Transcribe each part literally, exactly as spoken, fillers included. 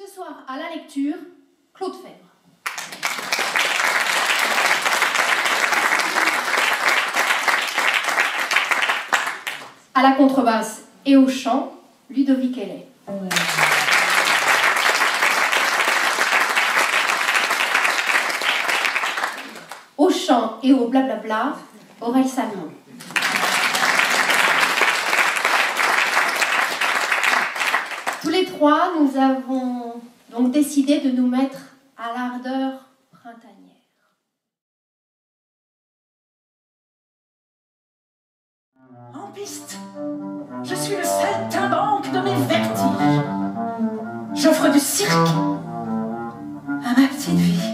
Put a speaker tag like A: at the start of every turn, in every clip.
A: Ce soir, à la lecture, Claude Febvre. À la contrebasse et au chant, Ludovic Hellet. Ouais. Au chant et au blablabla, Aurel Salmon. Tous les trois, nous avons donc décidé de nous mettre à l'ardeur printanière.
B: En piste, je suis le saltimbanque de mes vertiges. J'offre du cirque à ma petite vie.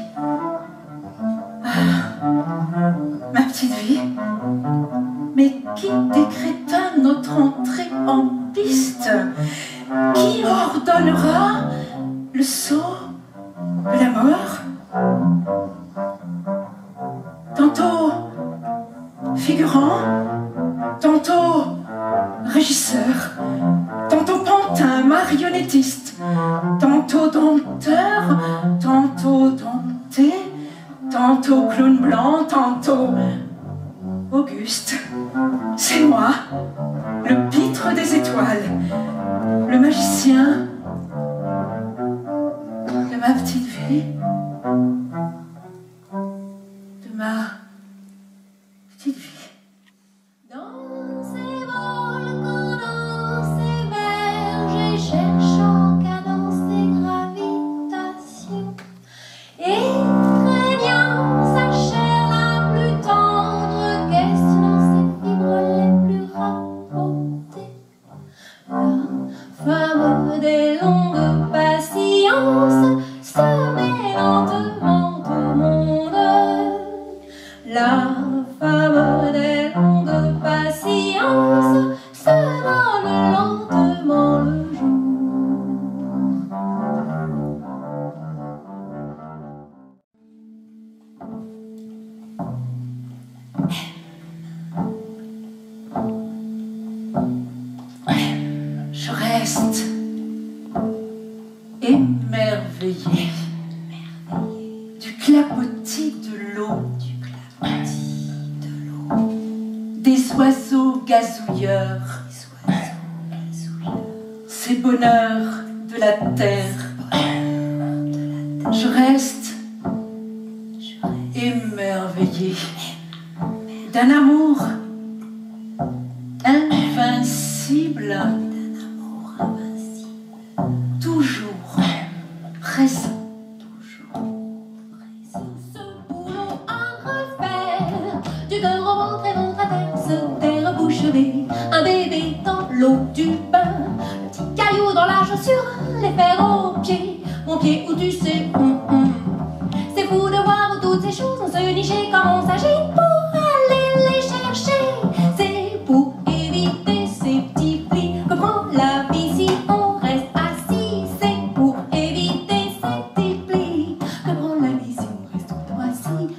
B: Ah, ma petite vie. Mais qui décréta notre entrée en piste? Qui ordonnera le saut de la mort? Tantôt figurant, tantôt régisseur, tantôt pantin, marionnettiste, tantôt dompteur, tantôt dompté, tantôt clown blanc, tantôt Auguste. C'est moi, le pitre des étoiles, le magicien de ma petite vie, de ma petite vie.
C: Dans ces volcans, dans ces berges, cherchant cadence et gravitation, et craignant sa chair la plus tendre, questionnant ses fibres les plus rapportées, la femme des longues patiences se met lentement au monde. La femme des longues patiences se donne lentement le jour.
B: Je reste émerveillée du clapotis de l'eau, des oiseaux gazouilleurs, ces bonheurs de la terre. Je reste émerveillée d'un amour invincible, toujours présent.
C: Ce boulot à refaire, du cœur au ventre et ventre à terre, se terre bouchonnée, un bébé dans l'eau du bain, le petit caillou dans la chaussure, les fers aux pieds, mon pied où tu sais, hum, hum. C'est fou de voir toutes ces choses, on se nicher comme on s'agit pour aller les chercher. C'est pour éviter ces petits plis que prend la vie si on reste assis. C'est pour éviter ces petits plis que prend la vie si on reste tout le temps assis.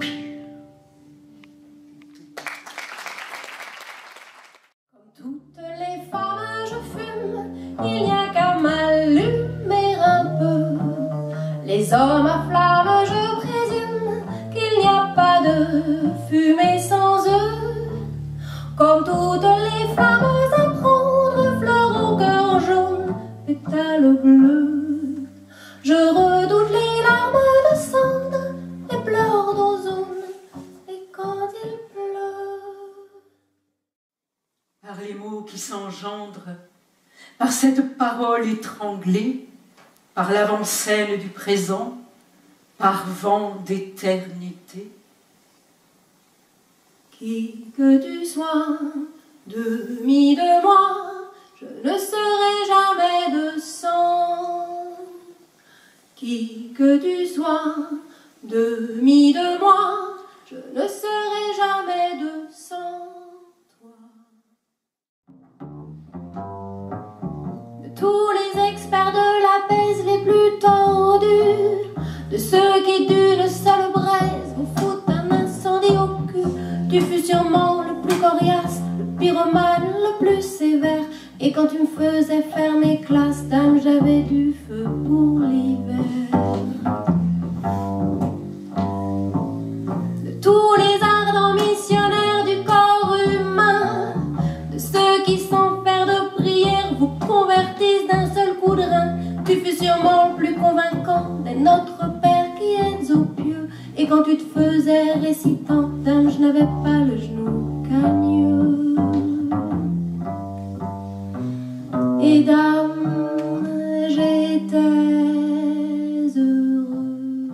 C: Comme toutes les femmes, je fume, il n'y a qu'à m'allumer un peu. Les hommes à flamme, je présume qu'il n'y a pas de fumée sans eux. Comme toutes les femmes à prendre fleurs au cœur jaune, pétales bleus. Je redoute les larmes de cendre, les pleurs d'ozone, et quand il pleut.
B: Par les mots qui s'engendrent, par cette parole étranglée, par l'avant-scène du présent, par vent d'éternité.
C: Qui que tu sois, demi de moi, je ne serai jamais de sang. Qui que tu sois, demi de moi, je ne serai jamais de sans toi. De tous les experts de la baise les plus tordus, de ceux qui d'une seule braise vous foutent un incendie au cul, tu fus sûrement le plus coriace, le pyromane le plus sévère,
A: Et quand tu me faisais faire mes classes, dame, j'avais du feu pour l'hiver. De tous les ardents missionnaires du corps humain, de ceux qui sans faire de prière vous convertissent d'un seul coup de rein, tu fus sûrement le plus convaincant des Notre Père qui êtes aux pieux. Et quand tu te faisais récitant, dame, je n'avais pas le genou cagneux. Et dame, j'étais heureux.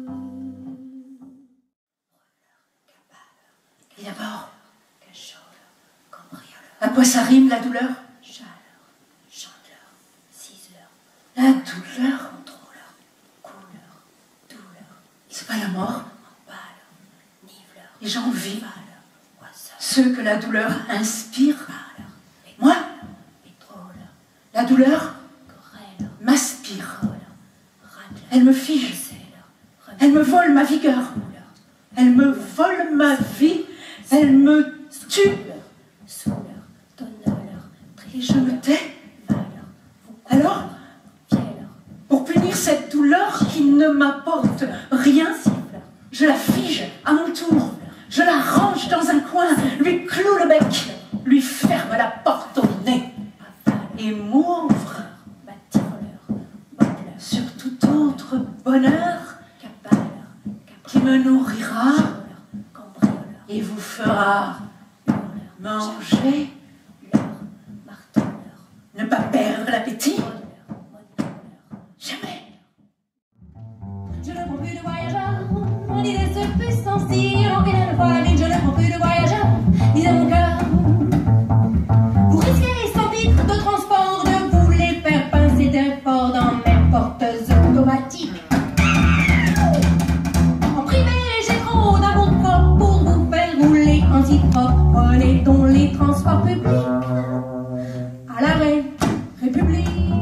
B: Et d'abord,
A: Cacheur, cambrioleur,
B: à quoi ça rime la douleur?
A: chaleur, chanteur, ciseleur,
B: La douleur,
A: contrôleur, couleur, douleur,
B: c'est pas la mort.
A: empaleur, niveleur,
B: Et j'envie
A: pâleur, oiseur,
B: ceux que la douleur inspire.
A: pâleur,
B: Moi,
A: pétroleur,
B: la douleur
A: grêleur,
B: m'aspire.
A: voleur, racleur,
B: Elle me fige.
A: scelleur,
B: Elle me vole ma vigueur. Elle me vole ma vie. Elle me tue.
A: souleur, tonneur,
B: Et je me tais.
A: valeur,
B: Alors,
A: fieleur,
B: pour punir cette douleur qui ne m'apporte rien,
A: siffleur,
B: je la fige à mon tour. Je la range dans un coin, lui cloue le bec, lui ferme la porte au nez et m'ouvre
A: bâtiroleur, bâteleur,
B: sur tout autre bonheur
A: capaleur,
B: qui me nourrira
A: cambrioleur,
B: et vous fera
A: hurleur,
B: manger,
A: leurre, marteleur,
B: ne pas perdre l'appétit,
A: modeleur, modeleur.
B: jamais.
C: Je ne prends plus de voyageurs, ni des seul plus sensibles, en rien de fois vite. Je ne prends plus de voyageurs, ni de mon cœur. Vous risquez sans titre de transport de vous les faire pincer d'effort dans mes porteuses automatiques. En privé, j'ai trop d'amour propre pour vous faire rouler en zip-hop. Prenez donc les transports publics à l'arrêt République.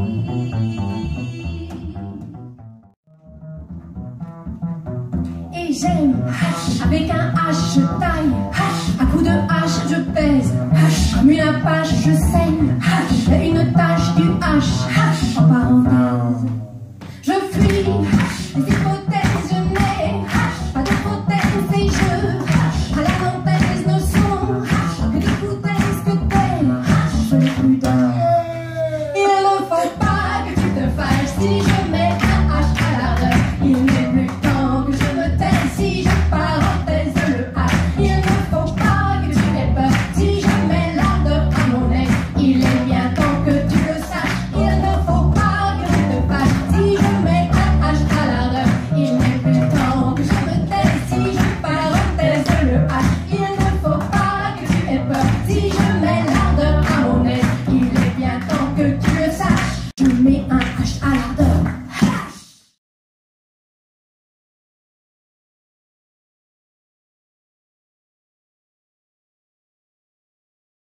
C: Et j'aime, avec un H je taille, à coup de hache je pèse, comme une apache je saigne, j'ai une tache du H, en parenthèse. Je fuis les hypothèses, je n'ai pas d'hypothèse et je, à la synthèse ne sont que d'hypothèses que telles, je n'ai plus d'un. Il ne faut pas que tu te fâches si je